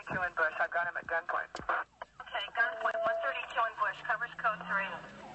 132 in Bush. I've got him at gunpoint. Okay, gunpoint 132 in Bush. Covers code 3.